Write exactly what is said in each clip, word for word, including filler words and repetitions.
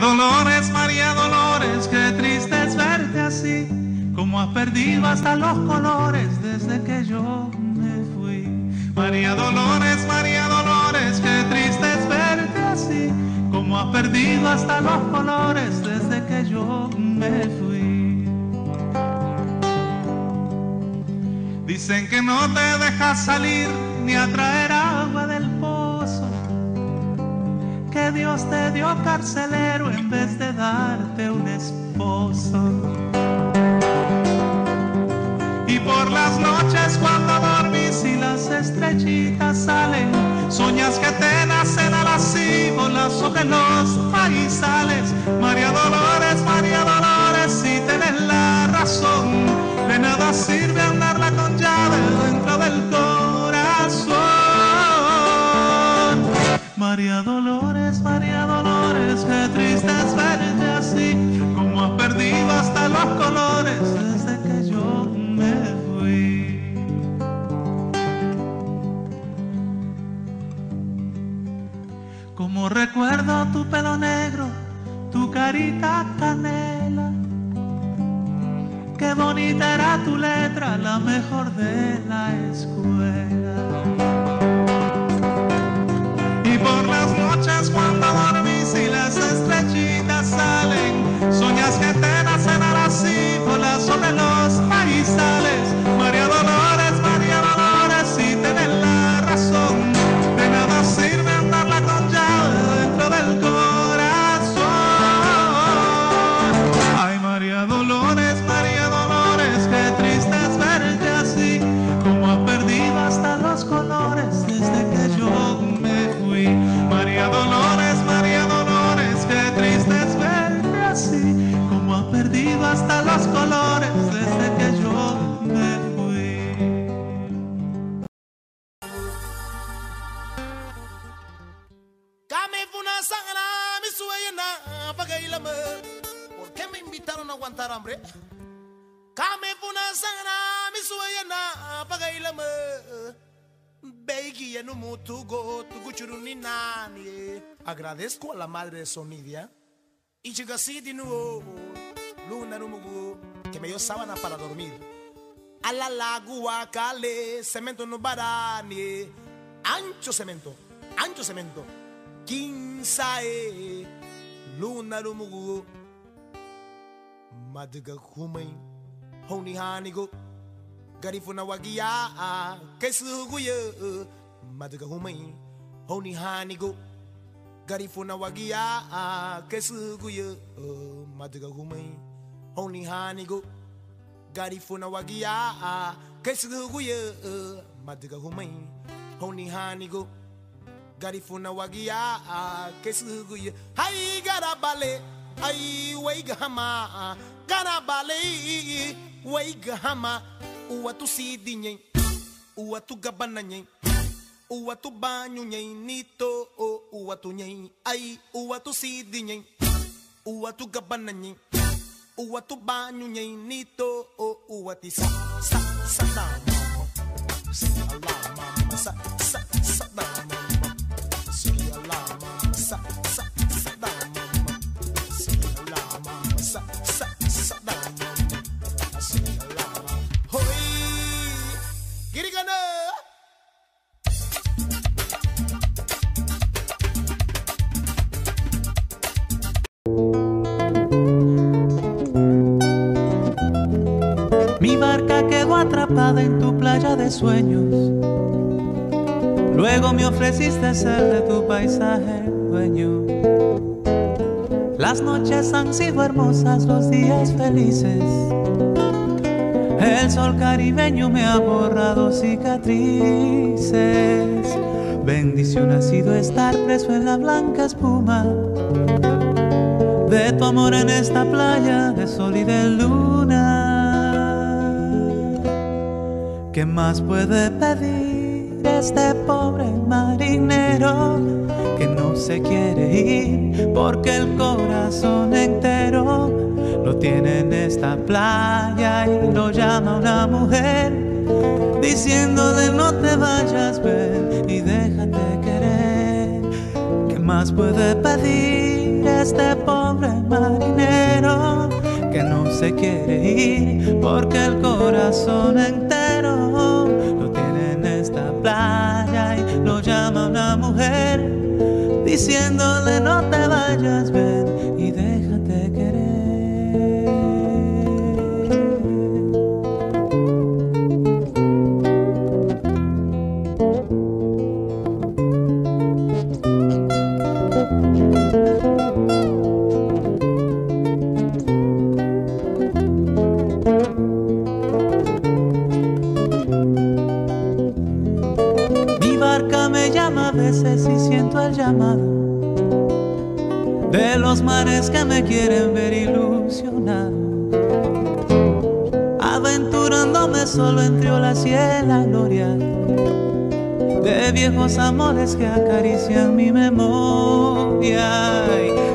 Dolores, María Dolores, qué triste es verte así, como has perdido hasta los colores desde que yo me fui. María Dolores, María Dolores, qué triste es verte así, como has perdido hasta los colores desde que yo me fui. Dicen que no te dejas salir ni a traer agua del pozo, que Dios te dio carcelero en vez de darte un esposo. Y por las noches cuando dormís y las estrellitas salen, sueñas que te nacen a las cíbolas sobre los maizales. María Dolores, María Dolores, si tenés la razón, de nada sirve andarla con llave dentro del corazón. María Dolores, María Dolores, qué triste es verte así, como has perdido hasta los colores desde que yo me fui. Como recuerdo tu pelo negro, tu carita canela, qué bonita era tu letra, la mejor de la escuela. Y por las noches cuando dormís y las estrellitas salen, sueñas que te nacen a las cíbolas sobre los maizales. María Dolores, María Dolores, si tenés la razón, de nada sirve andarla con llave dentro del corazón. Ay, María Dolores, María Dolores, qué triste es verte así, como has perdido hasta los colores desde que yo me fui. María Dolores, María Dolores, qué triste es verte así, como has perdido hasta los colores desde que yo me fui. ¿Por qué me invitaron a aguantar hambre? Kame puna sangana mi suena pagailama Beigi en mutugo tuguchuruni nani. Agradezco a la madre de Sonidia y chigasi de nuevo luna numugu que me dio sábana para dormir. A la lagua cale cemento no barani, ancho cemento, ancho cemento. Quinzae luna numugu madiga humay honi hanigo garifuna wagia kesuguye madiga humay honi hanigo garifuna wagia kesuguye madiga humay honi hanigo garifuna wagia kesuguye madiga humay honi hanigo garifuna wagia kesuguye hay garabale ay waigahama garabale waigahama uwatu sidinye uwatu gabananye uwatu banyu nye nito uwatu nye ay uwatu sidinye uwatu gabananye uwatu banyu nye nito uwati sa sa sa da Allah mama sa sa sa da mama si Allah mama sa sa sa da mama si Allah mama sa sa sa da mama si Allah hoy girigana. Mi barca quedó atrapada en tu playa de sueños. Luego me ofreciste ser de tu paisaje dueño. Las noches han sido hermosas, los días felices. El sol caribeño me ha borrado cicatrices. Bendición ha sido estar preso en la blanca espuma de tu amor en esta playa de sol y de luna. ¿Qué más puede pedir este pobre marinero que no se quiere ir porque el corazón entero lo tiene en esta playa y lo llama una mujer diciéndole no te vayas, ven y déjate querer? ¿Qué más puede pedir este pobre marinero que no se quiere ir porque el corazón entero lo tiene en esta playa y lo llama una mujer diciéndole no te vayas, ven y déjate querer. A veces sí siento el llamado de los mares que me quieren ver ilusionado, aventurándome solo entre olas y en la gloria de viejos amores que acarician mi memoria.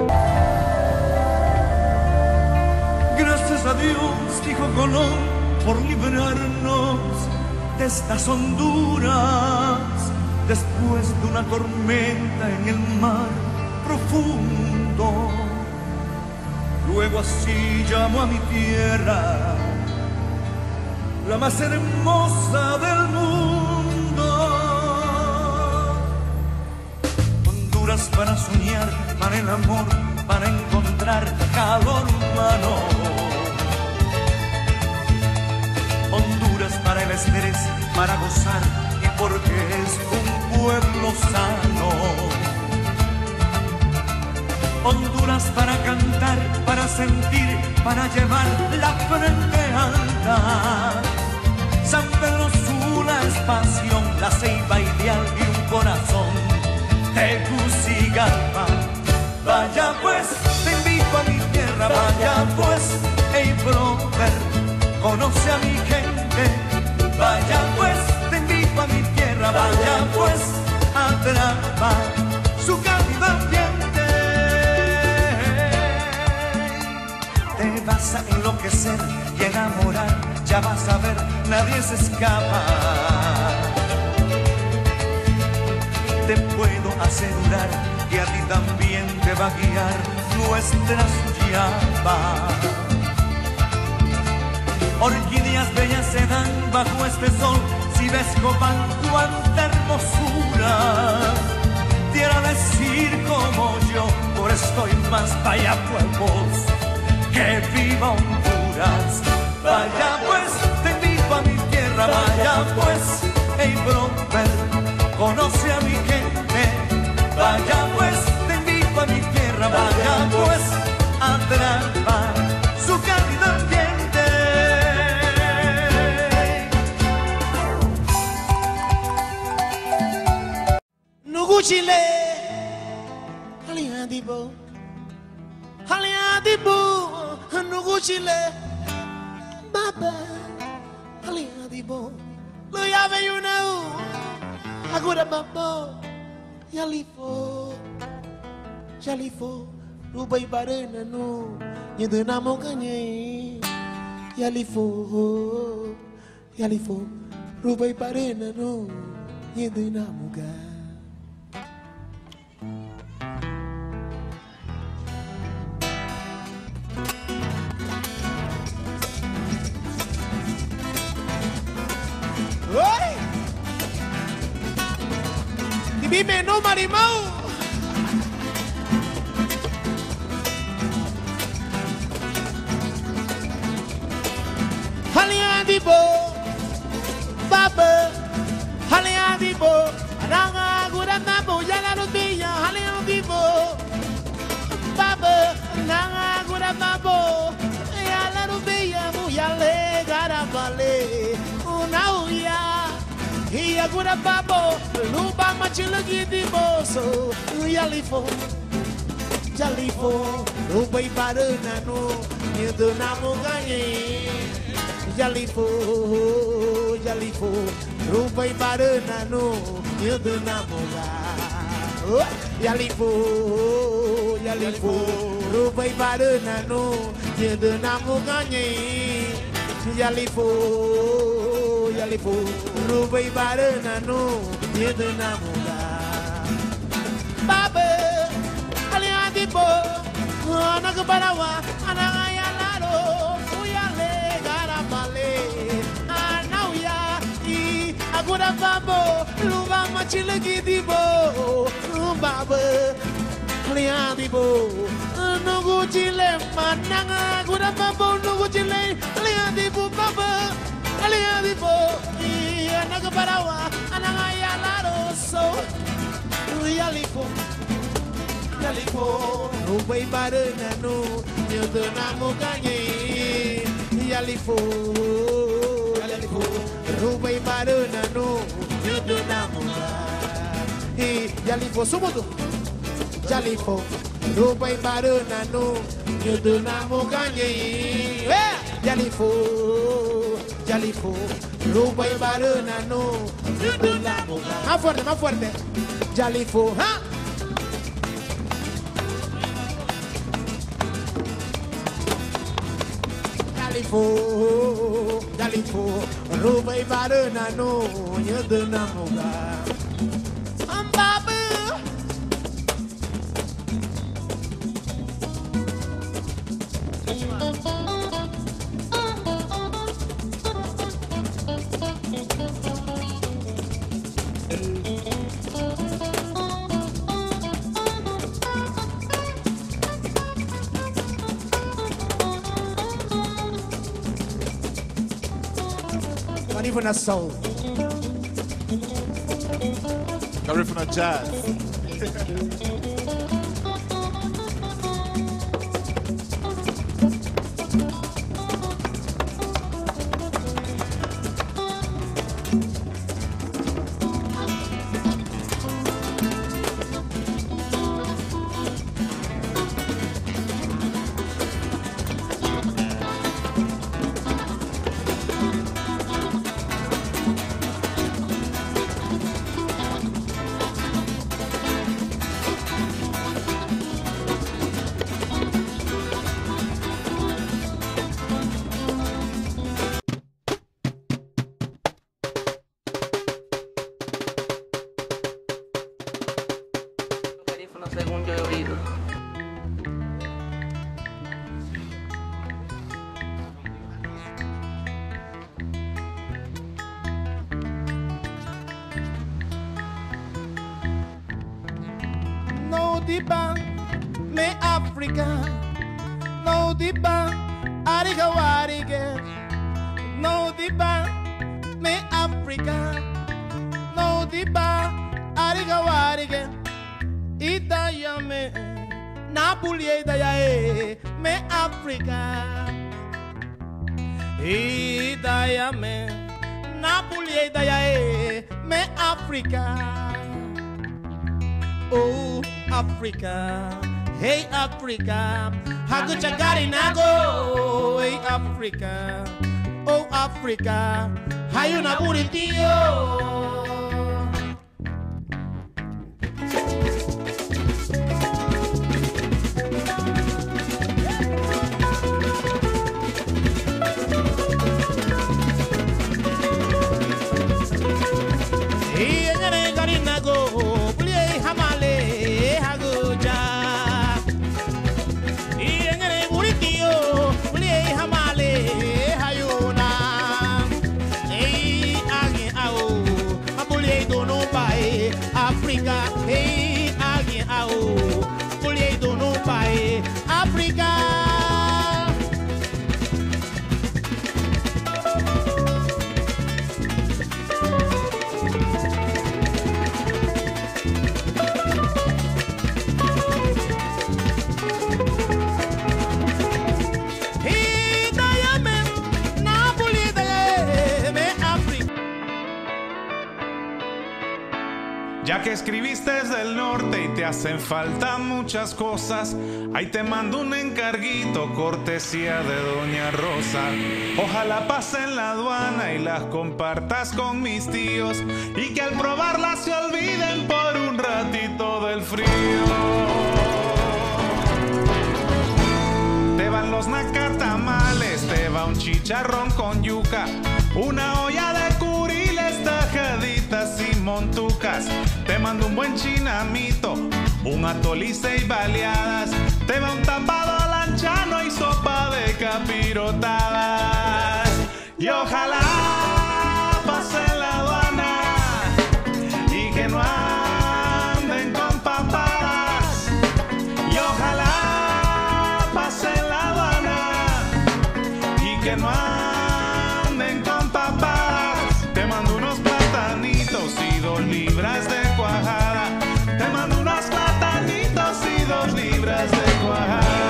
Gracias a Dios, dijo Colón, por librarnos de estas honduras. Después de una tormenta en el mar profundo, luego así llamo a mi tierra, la más hermosa del mundo. Honduras para soñar, para el amor, para encontrar calor humano. Honduras para el estrés, para gozar y porque es un pueblo sano. Honduras para cantar, para sentir, para llevar la frente alta. San Pedro Sula es pasión, la Ceiba ideal y un corazón. Tegucigalpa, vaya pues, te invito a mi tierra, vaya pues, hey brother, conoce a mi gente, vaya pues, te invito a mi tierra, vaya pues, atrapa su cálido ambiente. Te vas a enloquecer y enamorar, ya vas a ver, nadie se escapa. Te puedo asegurar que a ti también te va a guiar nuestra llama. Orquídeas bellas se dan bajo este sol. Si ves Copán, cuánta hermosura. Quiero decir como yo, por esto y más, vaya pueblos, que viva Honduras. Vaya pues, te invito a mi tierra, vaya pues, hey brother, conoce a mi gente. Vaya pues, te invito a mi tierra, vaya pues, atrapa su cálido ambiente. Chile, Aliadibo, Aliadibo, Nugu Chile, Baba, Aliadibo, lo llave you know, Agora Babo, Yalifo, Yalifo, Rubai Barena no, Yedunamo Kanye, Yalifo, Yalifo, Rubai Barena no, Yedunamo Kanye. Vive no marimau. Haliadibo, Baba, Haliadibo, Ranga Guranabo, Yalarubia, Haliadibo, Baba, Ranga Guranabo, Yalarubia, Muyale, Garabale, Unauya. E agora babo, luba machila de moço, Yalifo, Yalifo, luba e barana no, e do namo ganhei. Yalifo, Yalifo, luba e barana no, e do namo ganhei. Yalifo, Yalifo, luba e barana no, e do namo ganhei. Yalifo, Yalifo, Rubai Barana no, Yedunamula. Baba, Aliadibo, Anagabarawa, Anagayalaro, Uyale, Garabale, Anauya, I, Agura Babo, Luba Machilagidibo, Baba, Liadibo, Nugujile, Mananga, Agura Babo, Nugujile, Liadibo, Baba, Liadibo, I, Anagabarawa, Anagayalaro, so, Uyalipo. Yalipo, Rubay Baranano, Yodonamo Ganye, Yalipo, Yalipo, Rubay Baranano, Yodonamo, Yalipo, Sumoto, Yalipo, Rubay Baranano, Yodonamo Ganye, Yalipo, Yalipo, Rubay Baranano, Yodonamo, más fuerte, más fuerte, Yalipo, ¿ah? Yalipo, Yalipo, Rubay Baranano, Yodunamoga. I'm Babu. Garifuna soul. Garifuna jazz. Según yo he oído. No diba, me Africa. No diba, ariga warige. No diba, me Africa. No diba, ariga warige. Idayame, Napoli Idayae, me Africa. Idayame, Napoli Idayae, me Africa. Oh, Africa, hey Africa, Haguchagari Nago, hey Africa. Oh, Africa, Hayuna Buritio. Africa, hey, again, ah, oh, Bully don't know by Africa. Hey, Diamond, Napoli, Diamond, Africa. Ya que escribiste desde el norte y te hacen falta muchas cosas, ahí te mando un encarguito, cortesía de Doña Rosa. Ojalá pasen la aduana y las compartas con mis tíos, y que al probarlas se olviden por un ratito del frío. Te van los nacatamales, te va un chicharrón con yuca, una olla de curiles, tajaditas y montucas. Te mando un buen chinamito, un atolice y baleadas, te va un tapado lanchano y sopa de capirotadas. Y ojalá pase la aduana y que no anden con papadas. Y ojalá pase la aduana y que no anden con papadas. Te mando unos platanitos y dos libras de cuajada. Te mando unos platanitos y dos libras de cuajada.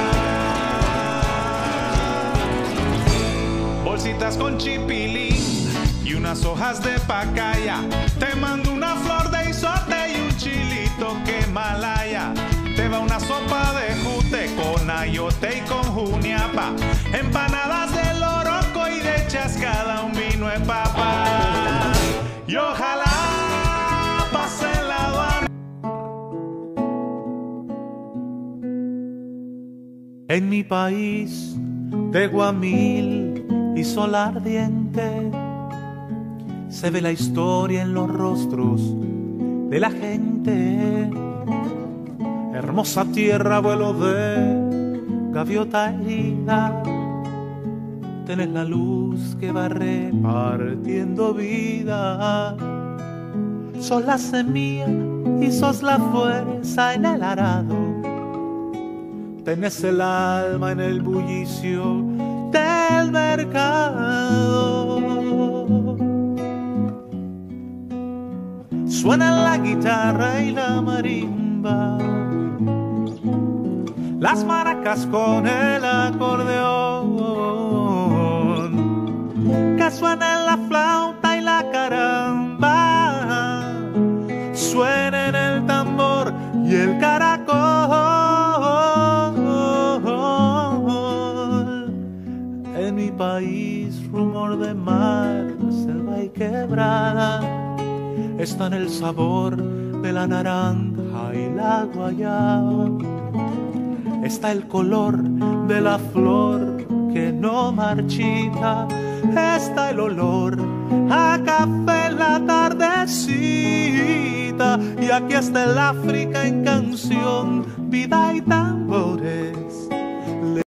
Bolsitas con chipilín y unas hojas de pacaya. Te mando una flor de isote y un chilito que malaya. Te va una sopa de jute con ayote y con juniapa. Empanadas de loroco y de chascada un vino de papa. Y ojalá pase la aduana. En mi país de Guamil y sol ardiente se ve la historia en los rostros de la gente. Hermosa tierra, vuelo de gaviota herida, tenés la luz que va repartiendo vida. Sos la semilla y sos la fuerza en el arado. Tenés el alma en el bullicio del mercado. Suena la guitarra y la marimba, las maracas con el acordeón, que suena la flauta y la caramba, suena en el tambor y el caracol. En mi país rumor de mar, selva y quebrada, está en el sabor de la naranja y la guayaba. Está el color de la flor que no marchita. Está el olor a café en la tardecita. Y aquí está el África en canción, vida y tambores.